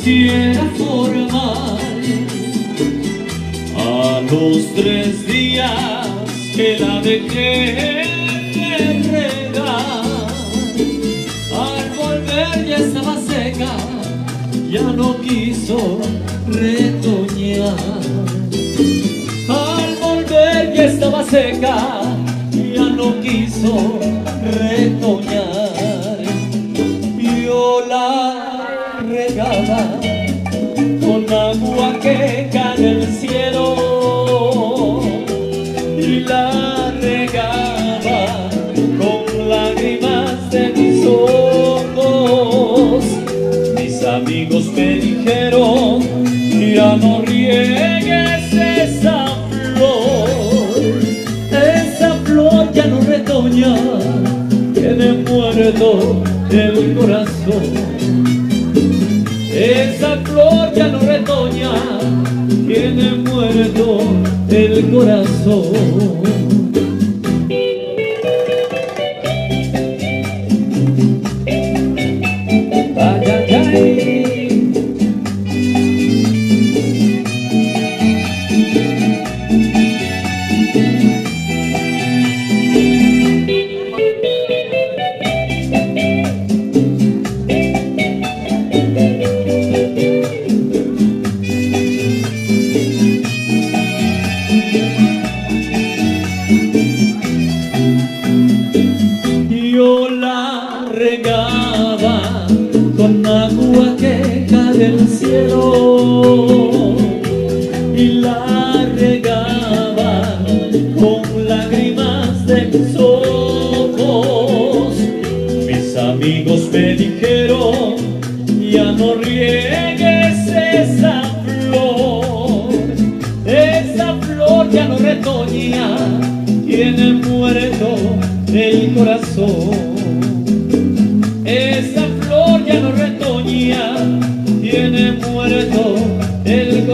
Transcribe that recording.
si era formal. A los 3 días que la dejé de regar, al volver ya estaba seca, ya no quiso retoñar. Al volver ya estaba seca, ya no quiso retoñar. Yo la regaba con agua que cae del cielo y la regaba con lágrimas de mis ojos. Mis amigos me dijeron: ya no riegues esa flor ya no retoña, tiene muerto el corazón. Esa flor ya no retoña, tiene muerto el corazón. Ay, ay, ay. Yo la regaba con agua que cae del cielo y la regaba con lágrimas de mis ojos. Mis amigos me dijeron: ya no riegues esa flor ya no retoña, tiene muerto el corazón. Esa flor ya no retoña, tiene muerto el